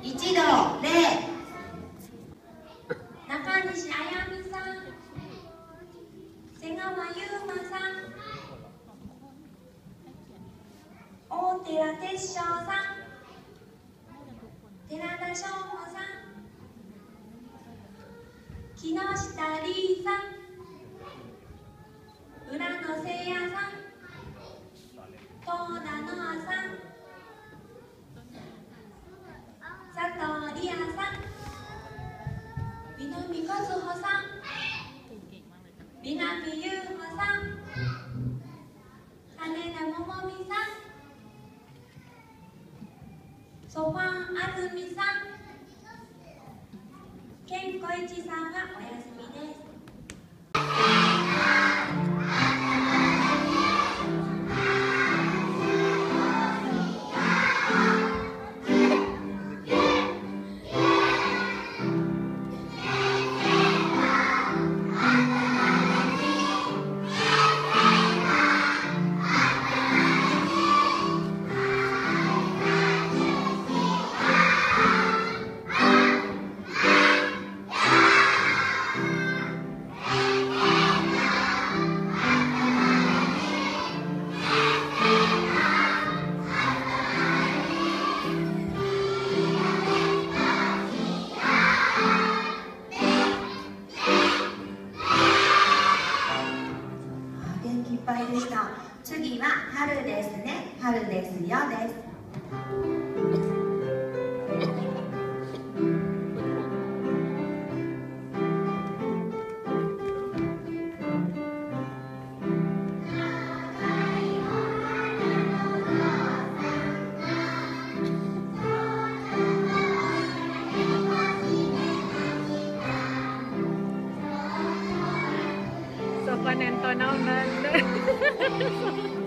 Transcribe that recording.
一度礼。 中西あやみさん、瀬川優馬さん、大寺鉄章さん、寺田翔吾さん、木下理さん、浦野聖也さん、東田ノアさん、佐藤理也さん、南和穂さん、南優穂さん、羽田桃美さん、ソファン安住さん、健小一さんはお休みです。 元気いっぱいでした。次は春ですね。春ですよです。 So panentonaw na.